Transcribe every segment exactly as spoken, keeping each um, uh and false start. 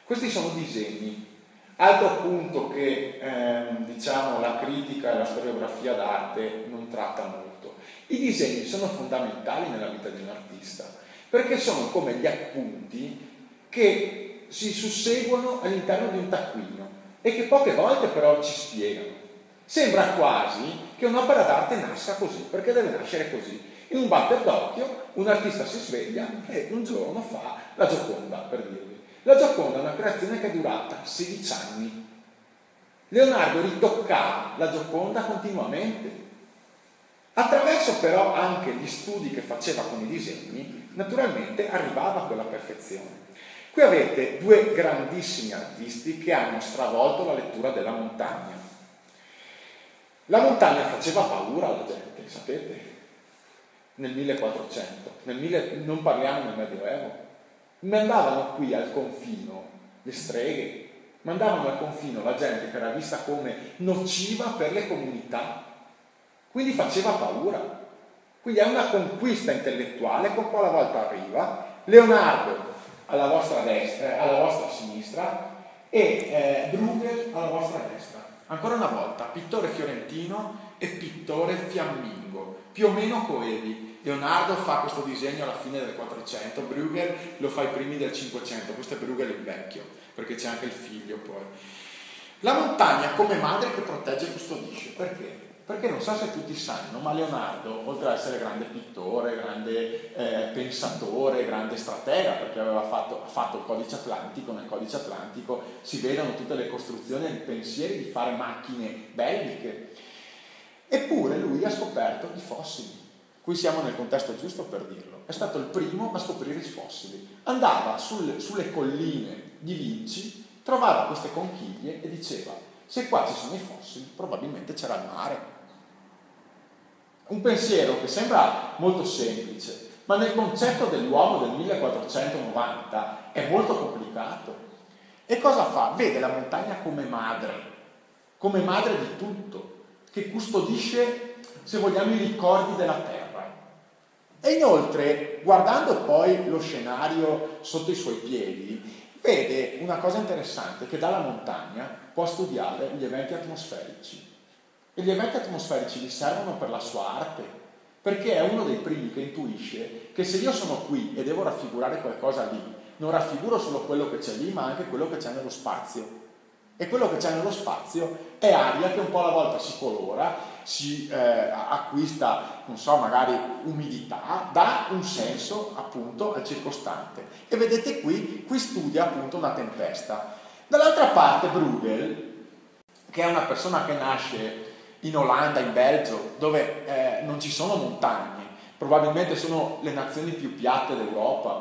Questi sono disegni. Altro punto che ehm, diciamo la critica e la storiografia d'arte non tratta molto. I disegni sono fondamentali nella vita di un artista, perché sono come gli appunti che si susseguono all'interno di un taccuino e che poche volte però ci spiegano. Sembra quasi che un'opera d'arte nasca così, perché deve nascere così. In un batter d'occhio un artista si sveglia e un giorno fa la Gioconda, per dirvi. La Gioconda è una creazione che è durata sedici anni. Leonardo ritoccava la Gioconda continuamente. Attraverso però anche gli studi che faceva con i disegni, naturalmente arrivava a quella perfezione. Qui avete due grandissimi artisti che hanno stravolto la lettura della montagna. La montagna faceva paura alla gente, sapete? Nel millequattrocento, nel mille, non parliamo del Medioevo. Mandavano qui al confino le streghe, mandavano al confino la gente che era vista come nociva per le comunità, quindi faceva paura. Quindi è una conquista intellettuale che un po' alla volta arriva. Leonardo alla vostra destra, eh, alla vostra sinistra e eh, Bruegel alla vostra destra. Ancora una volta, pittore fiorentino e pittore fiammingo, più o meno coevi. Leonardo fa questo disegno alla fine del quattrocento, Bruegel lo fa ai primi del cinquecento, questo è Bruegel il vecchio, perché c'è anche il figlio poi. La montagna come madre che protegge e custodisce, perché? Perché non so se tutti sanno, ma Leonardo, oltre ad essere grande pittore, grande eh, pensatore, grande stratega, perché aveva fatto, ha fatto il codice atlantico, nel codice atlantico si vedono tutte le costruzioni e i pensieri di fare macchine belliche, eppure lui ha scoperto i fossili. Qui siamo nel contesto giusto per dirlo. È stato il primo a scoprire i fossili. Andava sulle, sulle colline di Vinci, trovava queste conchiglie e diceva: se qua ci sono i fossili, probabilmente c'era il mare. Un pensiero che sembra molto semplice, ma nel concetto dell'uomo del millequattrocentonovanta è molto complicato. E cosa fa? Vede la montagna come madre, come madre di tutto, che custodisce, se vogliamo, i ricordi della terra. E inoltre, guardando poi lo scenario sotto i suoi piedi, vede una cosa interessante, che dalla montagna può studiare gli eventi atmosferici. E gli eventi atmosferici gli servono per la sua arte, perché è uno dei primi che intuisce che se io sono qui e devo raffigurare qualcosa lì, non raffiguro solo quello che c'è lì, ma anche quello che c'è nello spazio. E quello che c'è nello spazio è aria che un po' alla volta si colora, si eh, acquista, non so, magari umidità, dà un senso appunto al circostante. E vedete qui, qui studia appunto una tempesta. Dall'altra parte Bruegel, che è una persona che nasce in Olanda, in Belgio, dove eh, non ci sono montagne, probabilmente sono le nazioni più piatte d'Europa,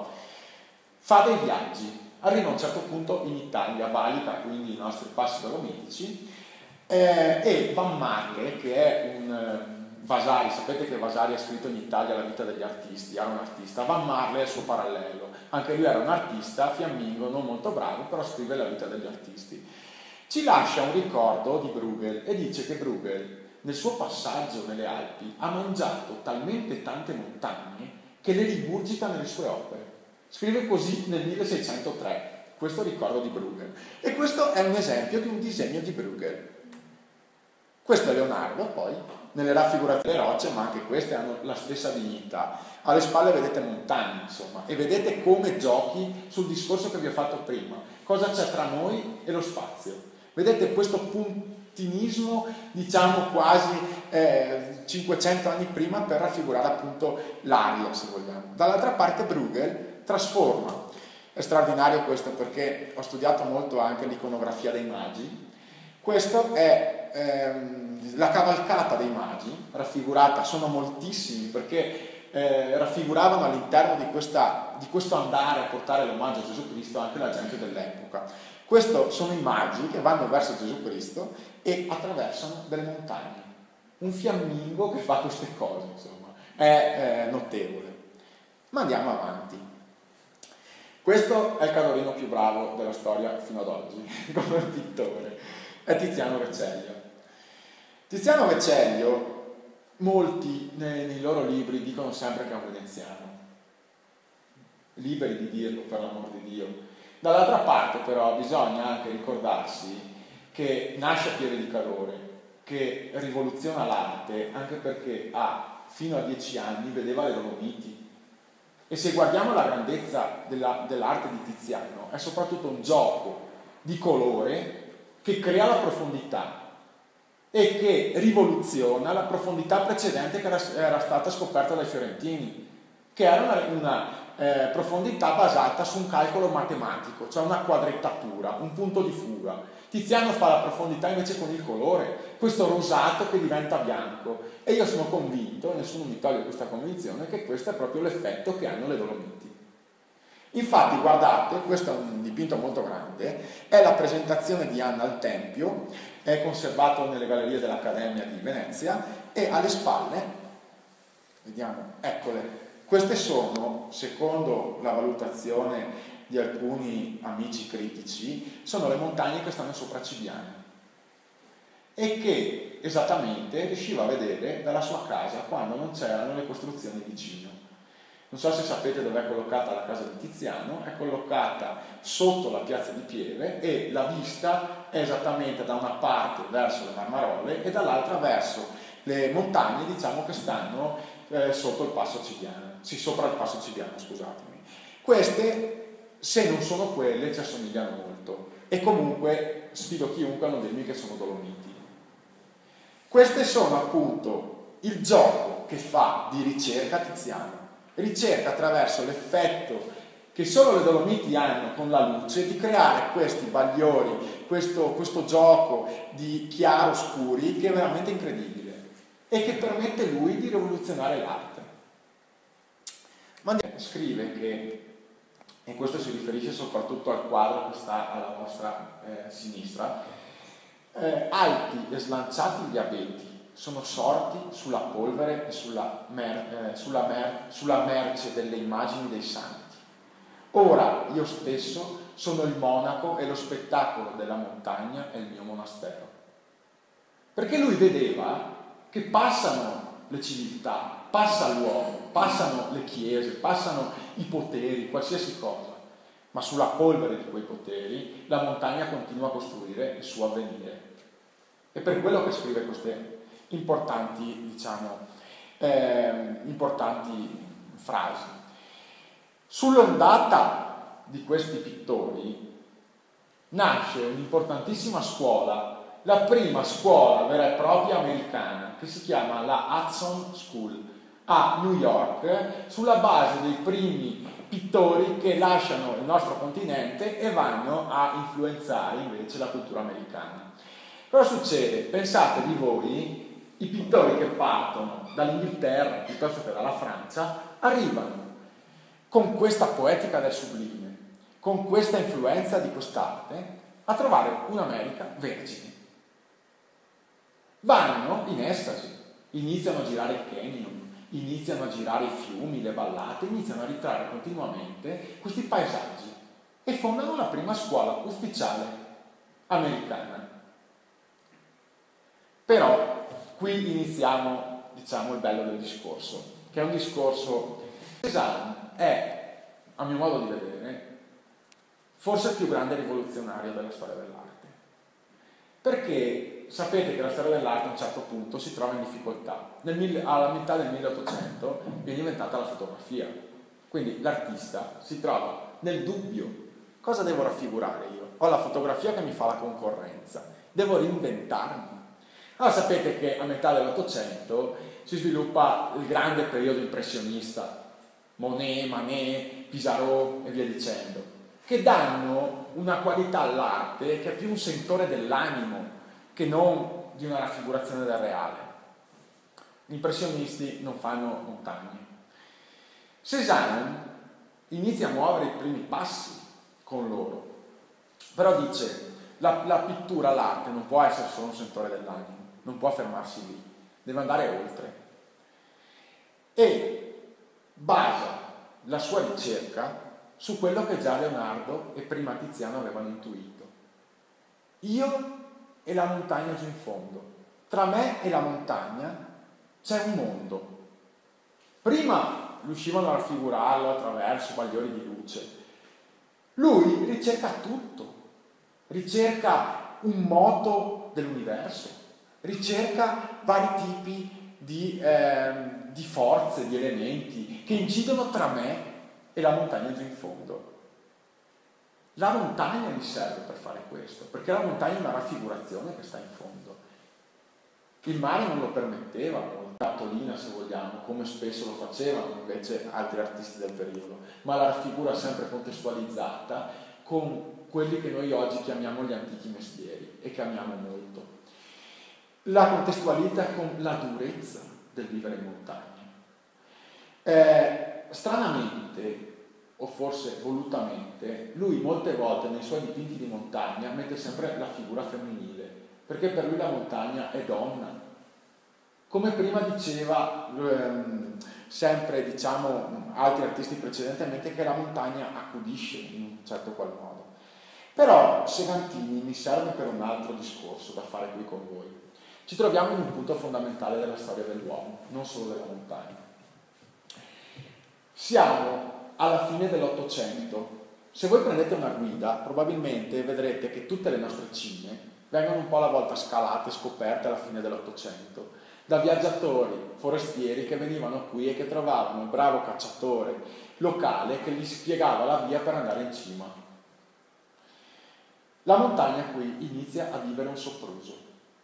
fa dei viaggi. Arriva a un certo punto in Italia, valica quindi i nostri passi dolomitici, eh, e Van Marle, che è un eh, Vasari, sapete che Vasari ha scritto in Italia la vita degli artisti, era un artista. Van Marle è il suo parallelo, anche lui era un artista fiammingo, non molto bravo, però scrive la vita degli artisti. Ci lascia un ricordo di Bruegel e dice che Bruegel nel suo passaggio nelle Alpi ha mangiato talmente tante montagne che le rigurgita nelle sue opere. Scrive così nel milleseicentotre, questo ricordo di Bruegel. E questo è un esempio di un disegno di Bruegel. Questo è Leonardo, poi, nelle raffigurazioni delle rocce, ma anche queste hanno la stessa dignità. Alle spalle vedete montagne, insomma, e vedete come giochi sul discorso che vi ho fatto prima. Cosa c'è tra noi e lo spazio? Vedete questo puntinismo, diciamo quasi eh, cinquecento anni prima, per raffigurare appunto l'aria, se vogliamo. Dall'altra parte Bruegel trasforma. È straordinario questo perché ho studiato molto anche l'iconografia dei magi. Questo è ehm, la cavalcata dei magi, raffigurata, sono moltissimi perché eh, raffiguravano all'interno di, questa, di questo andare a portare l'omaggio a Gesù Cristo anche la gente dell'epoca. Questi sono i magi che vanno verso Gesù Cristo e attraversano delle montagne. Un fiammingo che fa queste cose, insomma, è eh, notevole. Ma andiamo avanti. Questo è il cadorino più bravo della storia fino ad oggi, come pittore, è Tiziano Vecellio. Tiziano Vecellio, molti nei, nei loro libri dicono sempre che è un veneziano, liberi di dirlo per l'amor di Dio, Dall'altra parte però bisogna anche ricordarsi che nasce a piede di calore, che rivoluziona l'arte anche perché ha, fino a dieci anni, vedeva le Dolomiti. E se guardiamo la grandezza della, dell'arte di Tiziano, è soprattutto un gioco di colore che crea la profondità e che rivoluziona la profondità precedente che era, era stata scoperta dai fiorentini, che era una, una eh, profondità basata su un calcolo matematico, cioè una quadrettatura, un punto di fuga. Tiziano fa la profondità invece con il colore, questo rosato che diventa bianco, e io sono convinto, e nessuno mi toglie questa convinzione, che questo è proprio l'effetto che hanno le Dolomiti. Infatti guardate, questo è un dipinto molto grande, è la presentazione di Anna al Tempio, è conservato nelle gallerie dell'Accademia di Venezia, e alle spalle, vediamo, eccole, queste sono, secondo la valutazione di alcuni amici critici, sono le montagne che stanno sopra Cibiana e che esattamente riusciva a vedere dalla sua casa quando non c'erano le costruzioni vicino. Non so se sapete dove è collocata la casa di Tiziano, è collocata sotto la piazza di Pieve e la vista è esattamente da una parte verso le Marmarole e dall'altra verso le montagne, diciamo, che stanno eh, sotto il Passo Cibiano, sì, sopra il Passo Cibiano, scusatemi. Queste, se non sono quelle, ci assomigliano molto e comunque sfido chiunque a non dirmi che sono Dolomiti. Queste sono appunto il gioco che fa di ricerca Tiziano. Ricerca attraverso l'effetto che solo le Dolomiti hanno con la luce di creare questi bagliori, questo, questo gioco di chiaro-scuri che è veramente incredibile e che permette lui di rivoluzionare l'arte. Mandiani scrive che, e questo si riferisce soprattutto al quadro che sta alla vostra eh, sinistra, eh, alti e slanciati gli abeti sono sorti sulla polvere e sulla, mer- eh, sulla, mer- sulla merce delle immagini dei santi. Ora io stesso sono il monaco e lo spettacolo della montagna è il mio monastero. Perché lui vedeva che passano le civiltà, passa l'uomo, passano le chiese, passano i poteri, qualsiasi cosa, ma sulla polvere di quei poteri la montagna continua a costruire il suo avvenire. E per quello che scrive queste importanti, diciamo, eh, importanti frasi. Sull'ondata di questi pittori nasce un'importantissima scuola, la prima scuola vera e propria americana, che si chiama la Hudson School a New York, sulla base dei primi pittori che lasciano il nostro continente e vanno a influenzare invece la cultura americana. Cosa succede? Pensate di voi, i pittori che partono dall'Inghilterra piuttosto che dalla Francia arrivano con questa poetica del sublime, con questa influenza di quest'arte, a trovare un'America vergine. Vanno in estasi, iniziano a girare il canyon, iniziano a girare i fiumi, le vallate, iniziano a ritrarre continuamente questi paesaggi e fondano la prima scuola ufficiale americana. Però qui iniziamo, diciamo, il bello del discorso, che è un discorso. Cézanne è, a mio modo di vedere, forse il più grande rivoluzionario della storia dell'arte. Perché sapete che la storia dell'arte a un certo punto si trova in difficoltà. Nel, alla metà del milleottocento viene inventata la fotografia. Quindi l'artista si trova nel dubbio. Cosa devo raffigurare io? Ho la fotografia che mi fa la concorrenza. Devo reinventarmi. Allora sapete che a metà dell'Ottocento si sviluppa il grande periodo impressionista, Monet, Manet, Pissarro e via dicendo, che danno una qualità all'arte che è più un sentore dell'animo che non di una raffigurazione del reale. Gli impressionisti non fanno montagne. Cézanne inizia a muovere i primi passi con loro, però dice la, la pittura, l'arte non può essere solo un sentore dell'animo, non può fermarsi lì, deve andare oltre e basa la sua ricerca su quello che già Leonardo e prima Tiziano avevano intuito. Io e la montagna giù in fondo, tra me e la montagna c'è un mondo. Prima riuscivano a raffigurarlo attraverso bagliori di luce, Lui ricerca tutto, ricerca un moto dell'universo, ricerca vari tipi di, eh, di forze, di elementi che incidono tra me e la montagna giù in fondo. La montagna gli serve per fare questo, perché la montagna è una raffigurazione che sta in fondo. Il mare non lo permetteva, o la tolina se vogliamo, come spesso lo facevano invece altri artisti del periodo, ma la raffigura sempre contestualizzata con quelli che noi oggi chiamiamo gli antichi mestieri e che amiamo molto. La contestualizza con la durezza del vivere in montagna. Eh, stranamente, o forse volutamente, lui molte volte nei suoi dipinti di montagna mette sempre la figura femminile, perché per lui la montagna è donna. Come prima diceva ehm, sempre, diciamo, altri artisti precedentemente, che la montagna accudisce in un certo qual modo. Però Segantini mi serve per un altro discorso da fare qui con voi. Ci troviamo in un punto fondamentale della storia dell'uomo, non solo della montagna. Siamo alla fine dell'Ottocento. Se voi prendete una guida, probabilmente vedrete che tutte le nostre cime vengono un po' alla volta scalate, scoperte alla fine dell'Ottocento, da viaggiatori forestieri che venivano qui e che trovavano un bravo cacciatore locale che gli spiegava la via per andare in cima. La montagna qui inizia a vivere un sopruso.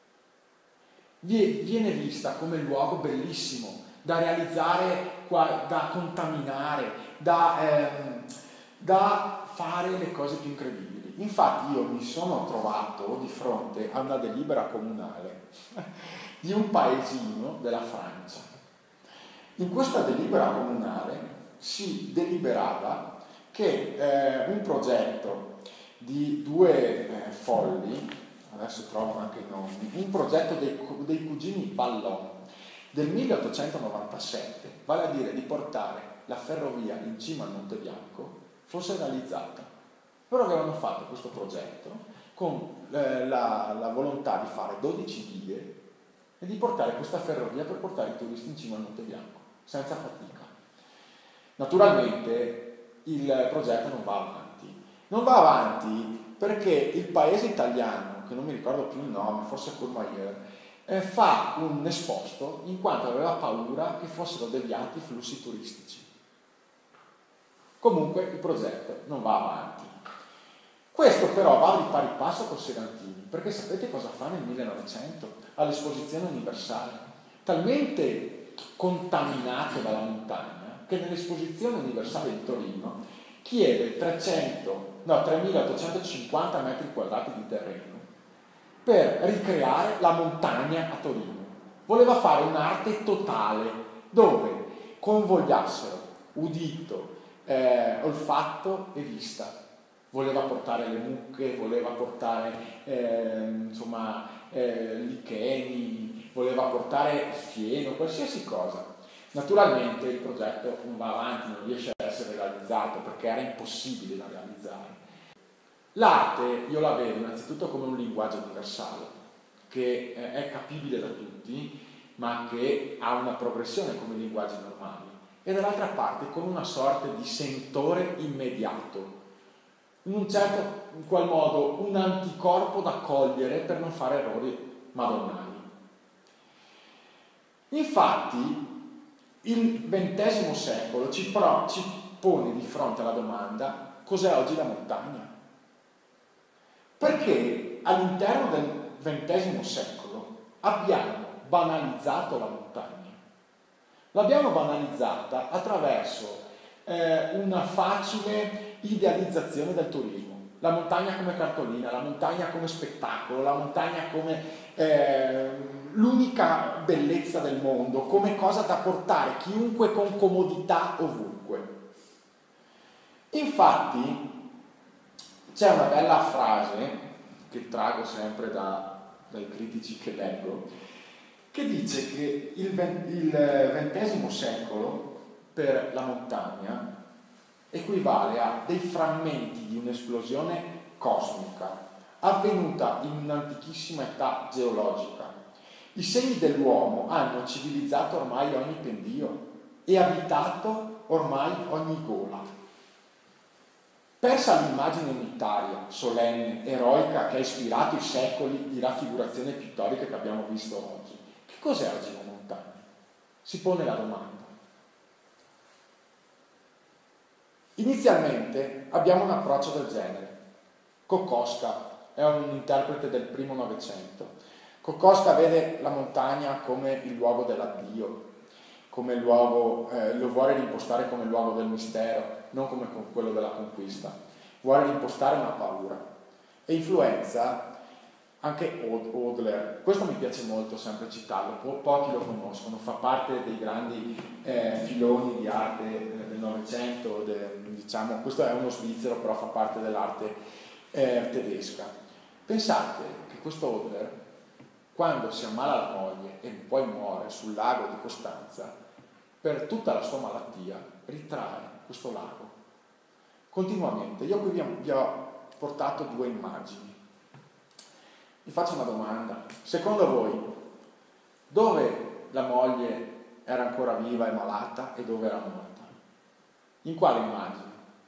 Viene vista come luogo bellissimo, da realizzare, da contaminare, da, ehm, da fare le cose più incredibili. Infatti io mi sono trovato di fronte a una delibera comunale di un paesino della Francia. In questa delibera comunale si deliberava che eh, un progetto di due eh, folli, adesso trovo anche i nomi, un progetto dei, dei cugini Vallon del milleottocentonovantasette, vale a dire di portare la ferrovia in cima al Monte Bianco, fosse realizzata. Loro avevano fatto questo progetto con eh, la, la volontà di fare dodici vie e di portare questa ferrovia per portare i turisti in cima al Monte Bianco, senza fatica. Naturalmente il progetto non va avanti. Non va avanti perché il paese italiano, che non mi ricordo più il nome, forse Courmayeur, eh, fa un esposto in quanto aveva paura che fossero deviati i flussi turistici. Comunque il progetto non va avanti. Questo però va di pari passo con Segantini, perché sapete cosa fa nel millenovecento all'Esposizione Universale? Talmente contaminato dalla montagna che nell'Esposizione Universale di Torino chiede trecento, no, tremilaottocentocinquanta metri quadrati di terreno per ricreare la montagna a Torino. Voleva fare un'arte totale dove convogliassero udito, eh, olfatto e vista. Voleva portare le mucche, voleva portare eh, insomma eh, licheni, voleva portare fieno, qualsiasi cosa. Naturalmente il progetto non va avanti, non riesce a essere realizzato perché era impossibile da realizzare. L'arte io la vedo innanzitutto come un linguaggio universale che è capibile da tutti ma che ha una progressione come i linguaggi normali e dall'altra parte con una sorta di sentore immediato, in un certo in qual modo un anticorpo da cogliere per non fare errori madonnali. Infatti il ventesimo secolo ci, pro, ci pone di fronte alla domanda: cos'è oggi la montagna? Perché all'interno del ventesimo secolo abbiamo banalizzato la montagna. L'abbiamo banalizzata attraverso eh, una facile idealizzazione del turismo. La montagna come cartolina, la montagna come spettacolo, la montagna come eh, l'unica bellezza del mondo, come cosa da portare chiunque con comodità ovunque. Infatti c'è una bella frase che trago sempre da, dai critici che leggo, che dice che il ventesimo secolo per la montagna equivale a dei frammenti di un'esplosione cosmica avvenuta in un'antichissima età geologica. I segni dell'uomo hanno civilizzato ormai ogni pendio e abitato ormai ogni gola. Persa l'immagine unitaria, solenne, eroica che ha ispirato i secoli di raffigurazione pittorica che abbiamo visto oggi, che cos'è oggi la montagna? Si pone la domanda. Inizialmente abbiamo un approccio del genere. Kokoschka è un interprete del primo Novecento. Kokoschka vede la montagna come il luogo dell'addio, come il luogo, eh, lo vuole rimpostare come il luogo del mistero, non come quello della conquista. Vuole rimpostare una paura. E influenza anche Hodler. Questo mi piace molto sempre citarlo, po- pochi lo conoscono, fa parte dei grandi eh, filoni di arte del Novecento, de, diciamo, questo è uno svizzero, però fa parte dell'arte eh, tedesca. Pensate che questo Hodler, quando si ammala la moglie e poi muore sul lago di Costanza, per tutta la sua malattia ritrae questo lago continuamente. Io qui vi ho, vi ho portato due immagini. Vi faccio una domanda. Secondo voi, dove la moglie era ancora viva e malata e dove era morta? In quale immagine?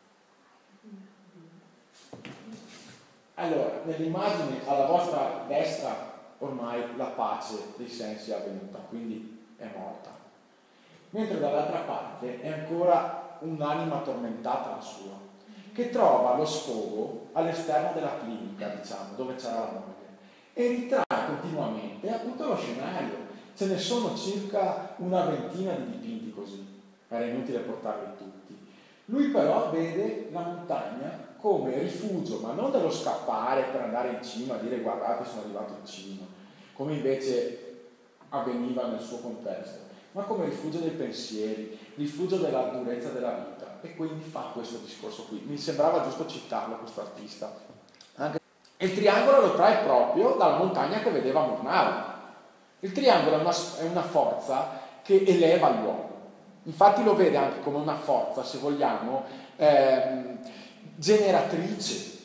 Allora, nell'immagine alla vostra destra ormai la pace dei sensi è avvenuta, quindi è morta. Mentre dall'altra parte è ancora un'anima tormentata la sua, che trova lo sfogo all'esterno della clinica, diciamo, dove c'era la moglie, e ritrae continuamente appunto lo scenario. Ce ne sono circa una ventina di dipinti così, era inutile portarli tutti. Lui però vede la montagna come rifugio, ma non dello scappare per andare in cima, dire guardate sono arrivato in cima, come invece avveniva nel suo contesto, ma come rifugio dei pensieri, rifugio della durezza della vita, e quindi fa questo discorso qui. Mi sembrava giusto citarlo questo artista. Anche... Il triangolo lo trae proprio dalla montagna che vedeva Murnau. Il triangolo è una, è una forza che eleva l'uomo, infatti lo vede anche come una forza, se vogliamo, ehm, generatrice,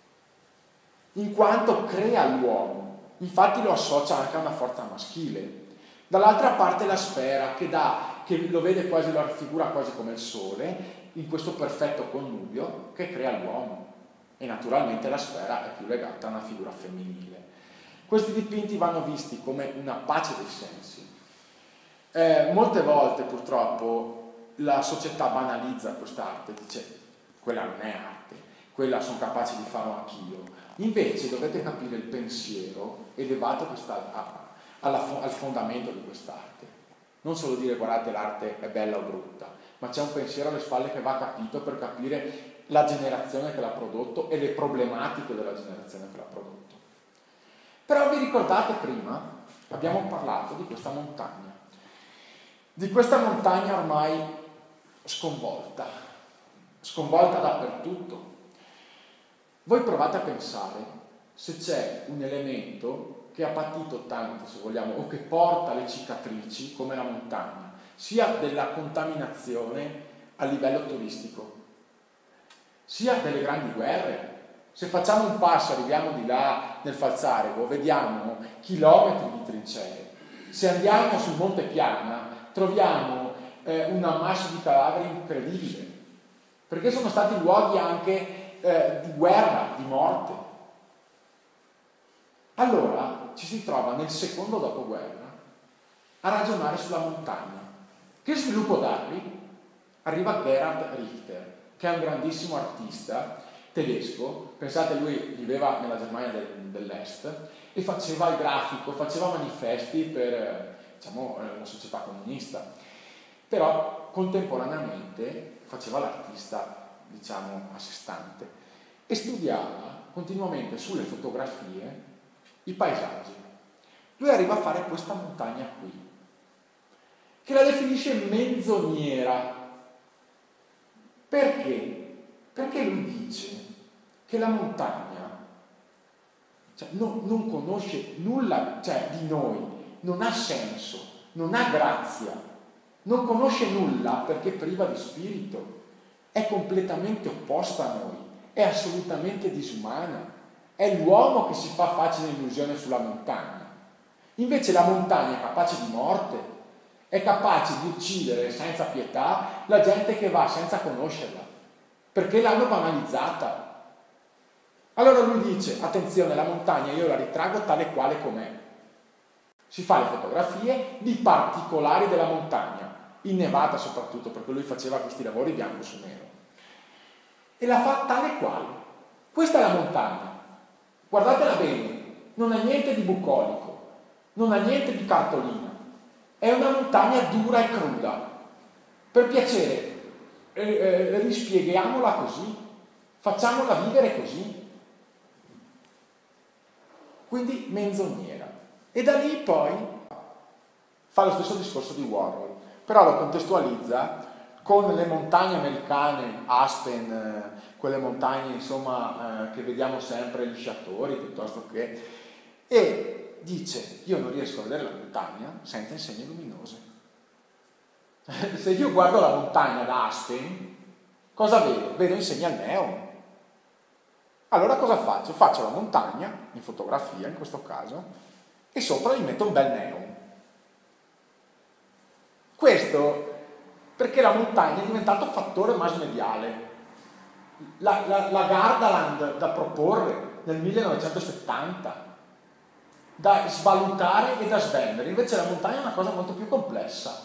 in quanto crea l'uomo, infatti lo associa anche a una forza maschile. Dall'altra parte la sfera che, dà, che lo vede quasi, lo raffigura quasi come il sole, in questo perfetto connubio che crea l'uomo, e naturalmente la sfera è più legata a una figura femminile. Questi dipinti vanno visti come una pace dei sensi. Eh, molte volte purtroppo la società banalizza quest'arte, dice quella non è arte, quella sono capace di farlo anch'io. Invece dovete capire il pensiero elevato che sta a, alla, al fondamento di quest'arte. Non solo dire guardate l'arte è bella o brutta, ma c'è un pensiero alle spalle che va capito per capire la generazione che l'ha prodotto e le problematiche della generazione che l'ha prodotto. Però vi ricordate prima, abbiamo parlato di questa montagna, di questa montagna ormai sconvolta, sconvolta dappertutto. Voi provate a pensare se c'è un elemento che ha patito tanto, se vogliamo, o che porta le cicatrici, come la montagna, sia della contaminazione a livello turistico, sia delle grandi guerre. Se facciamo un passo, arriviamo di là nel Falzarego, vediamo chilometri di trincee. Se andiamo sul Monte Piana, troviamo eh, un ammasso di cadaveri incredibile, perché sono stati luoghi anche eh, di guerra, di morte. Allora ci si trova nel secondo dopoguerra a ragionare sulla montagna. Che sviluppo dargli? Arriva Gerhard Richter, che è un grandissimo artista tedesco. Pensate, lui viveva nella Germania del, dell'Est e faceva il grafico, faceva manifesti per, diciamo, una società comunista, però contemporaneamente faceva l'artista, diciamo, a sé stante, e studiava continuamente sulle fotografie i paesaggi. Lui arriva a fare questa montagna qui, che la definisce menzognera. Perché? Perché lui dice che la montagna, cioè, non, non conosce nulla, cioè, di noi, non ha senso, non ha grazia, non conosce nulla perché è priva di spirito, è completamente opposta a noi, è assolutamente disumana, è l'uomo che si fa facile illusione sulla montagna. Invece la montagna è capace di morte, è capace di uccidere senza pietà la gente che va senza conoscerla. perché l'hanno banalizzata. Allora lui dice, attenzione, la montagna io la ritraggo tale quale com'è. Si fa le fotografie di particolari della montagna, innevata soprattutto, perché lui faceva questi lavori bianco su nero. E la fa tale quale. Questa è la montagna. Guardatela bene, non ha niente di bucolico, non ha niente di cartolina. È una montagna dura e cruda. Per piacere, eh, eh, rispieghiamola così, facciamola vivere così. Quindi menzognera. E da lì poi fa lo stesso discorso di Warhol, però lo contestualizza con le montagne americane, Aspen, eh, quelle montagne insomma eh, che vediamo sempre, gli sciatori piuttosto che, e dice io non riesco a vedere la montagna senza insegne luminose. Se io guardo la montagna da Aspen, cosa vedo? Vedo insegne al neon. Allora cosa faccio? Faccio la montagna, in fotografia in questo caso, e sopra gli metto un bel neon. Questo perché la montagna è diventato fattore masmediale. La, la, la Gardaland da proporre nel millenovecentosettanta, da svalutare e da svendere, invece la montagna è una cosa molto più complessa.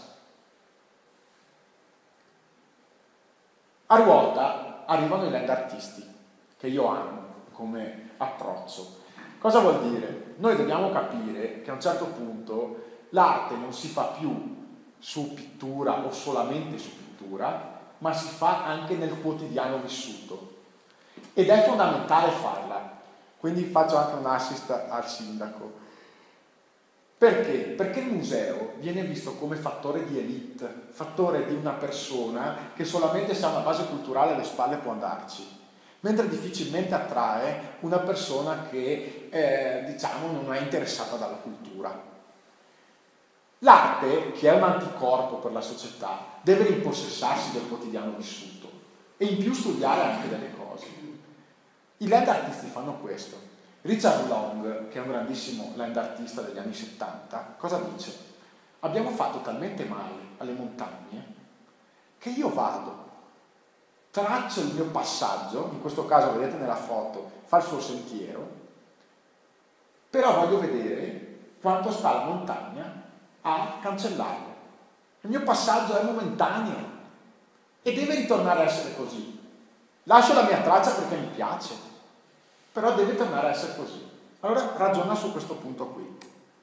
A ruota arrivano i land artisti, che io amo come approccio. Cosa vuol dire? Noi dobbiamo capire che a un certo punto l'arte non si fa più su pittura o solamente su pittura, ma si fa anche nel quotidiano vissuto. Ed è fondamentale farla. Quindi faccio anche un assist al sindaco. Perché? Perché il museo viene visto come fattore di elite, fattore di una persona che solamente se ha una base culturale alle spalle può andarci, mentre difficilmente attrae una persona che eh, diciamo non è interessata dalla cultura. L'arte, che è un anticorpo per la società, deve rimpossessarsi del quotidiano vissuto e in più studiare anche delle cose. I land artisti fanno questo. Richard Long, che è un grandissimo land artista degli anni settanta, cosa dice? Abbiamo fatto talmente male alle montagne che io vado, traccio il mio passaggio, in questo caso vedete nella foto, fa il suo sentiero, però voglio vedere quanto sta la montagna a cancellarlo. Il mio passaggio è momentaneo e deve ritornare a essere così. Lascio la mia traccia perché mi piace, però deve tornare a essere così. Allora ragiona su questo punto qui.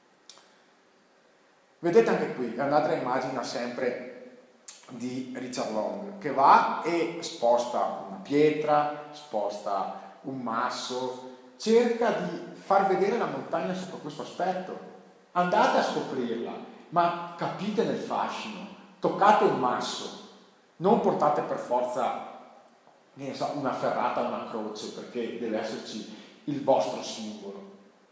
Vedete anche qui, è un'altra immagine sempre di Richard Long, che va e sposta una pietra, sposta un masso, cerca di far vedere la montagna sotto questo aspetto. Andate a scoprirla, ma capite nel fascino, toccate un masso, non portate per forza ne so, una ferrata o una croce, perché deve esserci il vostro simbolo.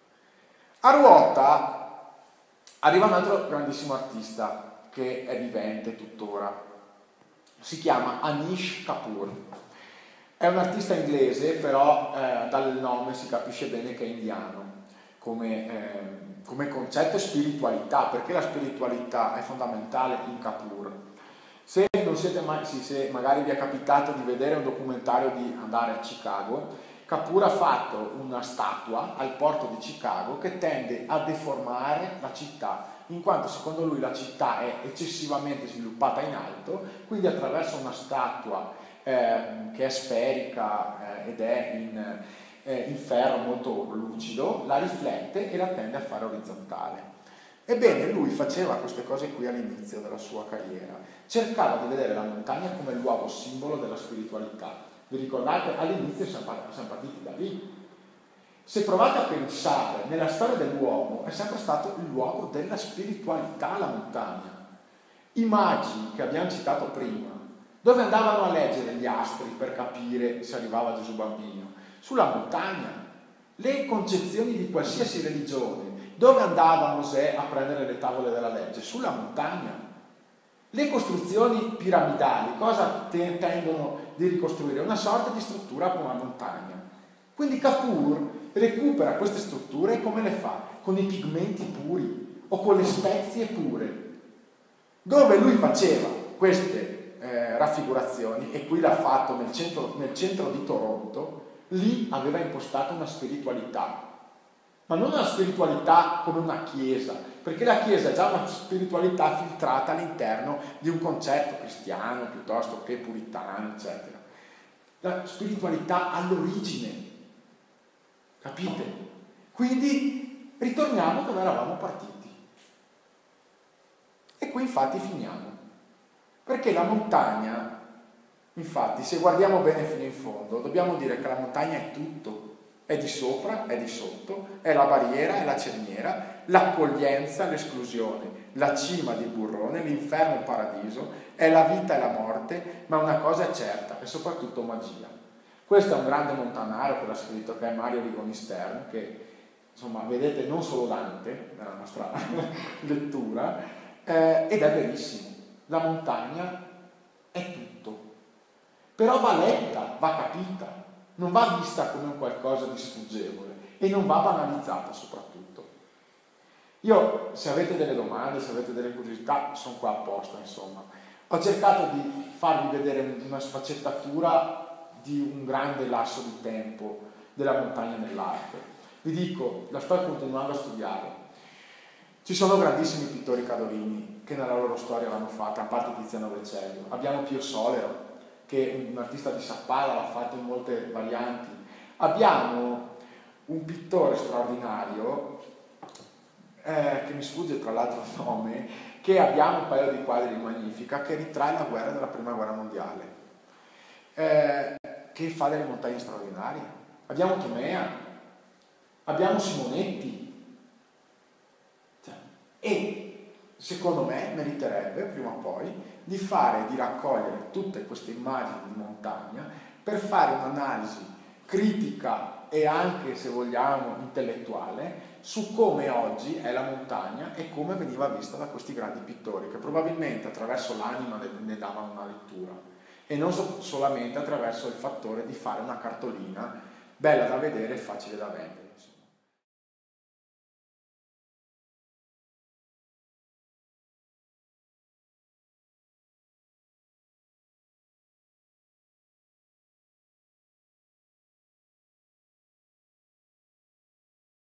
A ruota arriva un altro grandissimo artista che è vivente tuttora, si chiama Anish Kapoor. È un artista inglese, però eh, dal nome si capisce bene che è indiano come, eh, come concetto e spiritualità, perché la spiritualità è fondamentale in Kapoor. Se non siete mai, sì, se magari vi è capitato di vedere un documentario di andare a Chicago, Kapoor ha fatto una statua al porto di Chicago che tende a deformare la città, in quanto secondo lui la città è eccessivamente sviluppata in alto, quindi attraverso una statua eh, che è sferica eh, ed è in, eh, in ferro molto lucido, la riflette e la tende a fare orizzontale. Ebbene, lui faceva queste cose qui all'inizio della sua carriera, cercava di vedere la montagna come il luogo simbolo della spiritualità. Vi ricordate? All'inizio siamo partiti da lì. Se provate a pensare, nella storia dell'uomo è sempre stato il luogo della spiritualità la montagna. I magi che abbiamo citato prima, dove andavano a leggere gli astri per capire se arrivava Gesù bambino? Sulla montagna. Le concezioni di qualsiasi religione, dove andava Mosè a prendere le tavole della legge? Sulla montagna. Le costruzioni piramidali, cosa tendono di ricostruire? Una sorta di struttura come una montagna. Quindi Kapoor recupera queste strutture e come le fa? Con i pigmenti puri o con le spezie pure. Dove lui faceva queste eh, raffigurazioni, e qui l'ha fatto nel centro, nel centro di Toronto. Lì aveva impostato una spiritualità, ma non una spiritualità come una chiesa, perché la chiesa è già una spiritualità filtrata all'interno di un concetto cristiano piuttosto che puritano, eccetera. La spiritualità all'origine, capite? Quindi ritorniamo dove eravamo partiti. E qui infatti finiamo. Perché la montagna, infatti, se guardiamo bene fino in fondo, dobbiamo dire che la montagna è tutto. È di sopra, è di sotto, è la barriera, è la cerniera, l'accoglienza, l'esclusione, la cima di burrone, l'inferno e il paradiso, è la vita e la morte, ma una cosa è certa, e soprattutto magia. Questo è un grande montanaro che l'ha scritto, che è Mario Rigoni Stern, che insomma vedete non solo Dante nella nostra lettura, eh, ed è verissimo. La montagna è tutto, però va letta, va capita, non va vista come qualcosa di sfuggevole e non va banalizzata soprattutto. Io, se avete delle domande, se avete delle curiosità, sono qua apposta, insomma. Ho cercato di farvi vedere una sfaccettatura di un grande lasso di tempo della montagna nell'arte. Vi dico, la sto continuando a studiare. Ci sono grandissimi pittori cadolini che nella loro storia l'hanno fatta, a parte Tiziano Vecellio. Abbiamo Pio Solero, che è un artista di Sappada, l'ha fatto in molte varianti. Abbiamo un pittore straordinario, eh, che mi sfugge tra l'altro il nome, che abbiamo un paio di quadri in Magnifica, che ritrae la guerra della prima guerra mondiale, eh, che fa delle montagne straordinarie. Abbiamo Tomea, abbiamo Simonetti, cioè, e secondo me meriterebbe prima o poi di fare, di raccogliere tutte queste immagini di montagna per fare un'analisi critica e anche, se vogliamo, intellettuale su come oggi è la montagna e come veniva vista da questi grandi pittori, che probabilmente attraverso l'anima ne davano una lettura e non so- solamente attraverso il fattore di fare una cartolina bella da vedere e facile da vendere.